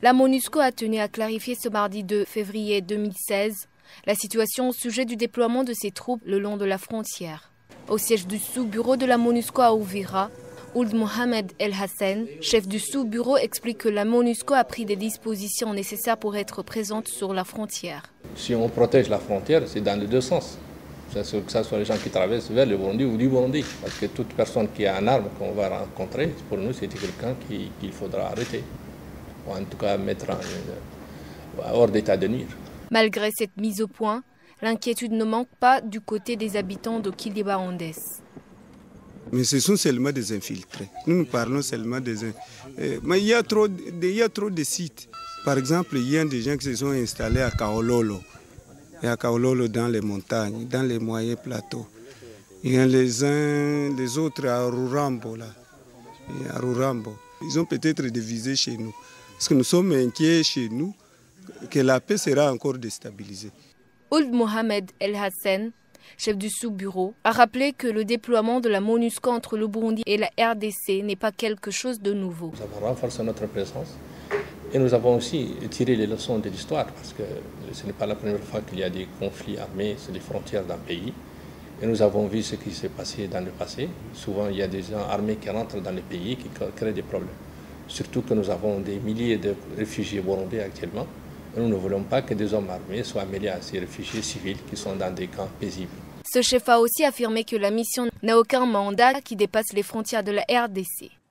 La MONUSCO a tenu à clarifier ce mardi 2 février 2016 la situation au sujet du déploiement de ses troupes le long de la frontière. Au siège du sous-bureau de la MONUSCO à Uvira, Ould Mohamed El Hassen, chef du sous-bureau, explique que la MONUSCO a pris des dispositions nécessaires pour être présente sur la frontière. Si on protège la frontière, c'est dans les deux sens. Que ce soit les gens qui traversent vers le Burundi ou du Burundi. Parce que toute personne qui a une arme qu'on va rencontrer, pour nous, c'est quelqu'un qu'il faudra arrêter. Ou en tout cas mettre hors d'état de nuire. Malgré cette mise au point, l'inquiétude ne manque pas du côté des habitants de Kilibaondes. Mais ce sont seulement des infiltrés. Nous parlons seulement des infiltrés. Mais il y a trop de sites. Par exemple, il y a des gens qui se sont installés à Kaololo. Et à Kaololo dans les montagnes, dans les moyens plateaux. Il y a les autres à Rurambo. Là. À Rurambo. Ils ont peut-être des visées chez nous. Parce que nous sommes inquiets chez nous que la paix sera encore déstabilisée. Ould Mohamed El Hassen, chef du sous-bureau, a rappelé que le déploiement de la MONUSCO entre le Burundi et la RDC n'est pas quelque chose de nouveau. Nous avons renforcé notre présence et nous avons aussi tiré les leçons de l'histoire parce que ce n'est pas la première fois qu'il y a des conflits armés sur les frontières d'un pays. Et nous avons vu ce qui s'est passé dans le passé. Souvent, il y a des gens armés qui rentrent dans le pays et qui créent des problèmes. Surtout que nous avons des milliers de réfugiés burundais actuellement. Et nous ne voulons pas que des hommes armés soient mêlés à ces réfugiés civils qui sont dans des camps paisibles. Ce chef a aussi affirmé que la mission n'a aucun mandat qui dépasse les frontières de la RDC.